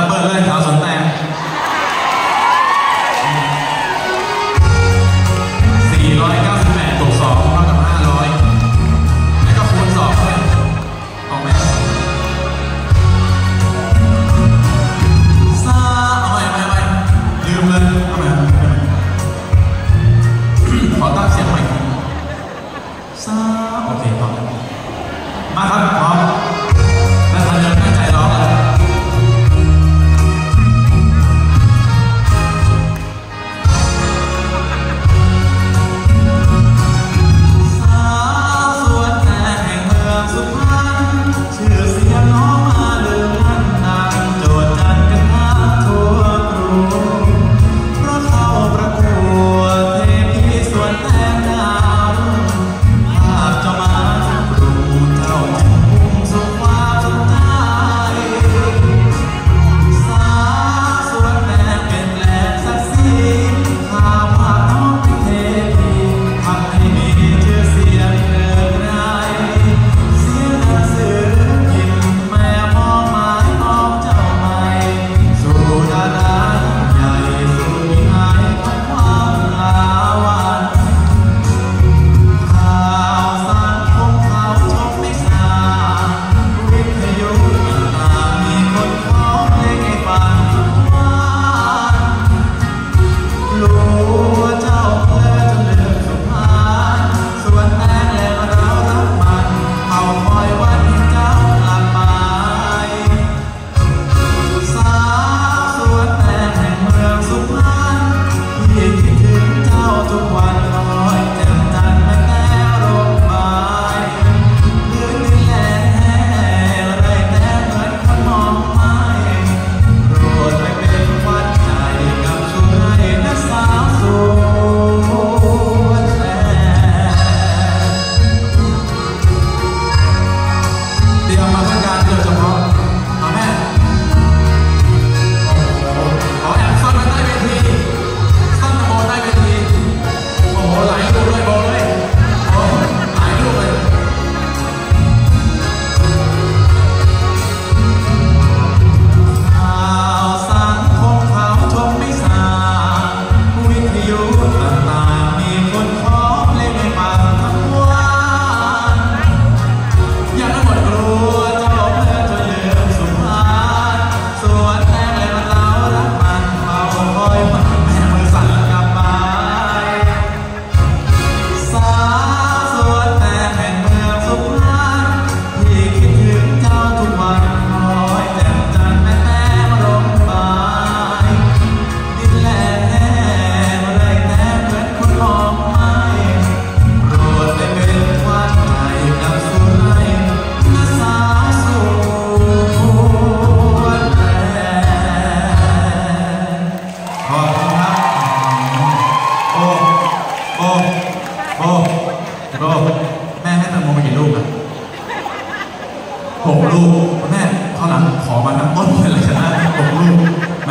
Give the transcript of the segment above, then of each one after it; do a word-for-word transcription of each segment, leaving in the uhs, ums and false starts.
เบิดเลยสาวสวนแตงสี่ร้อยเก้าสิบแปดบวกสองเท่ากับห้าร้อยแล้วก็คูณสองด้วยออกไหมซาเอาใหม่เอาใหม่ลืมเลยเอาใหม่ขอตั้งเสียงใหม่ซาโอเคต่อมาครับพร้อมแล้วทันยังตั้งใจร้องเลย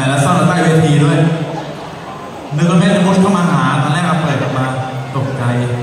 นึกว่าแม่จะมุดเข้ามาหาตอนแรกเราเปิดออกมาตกใจ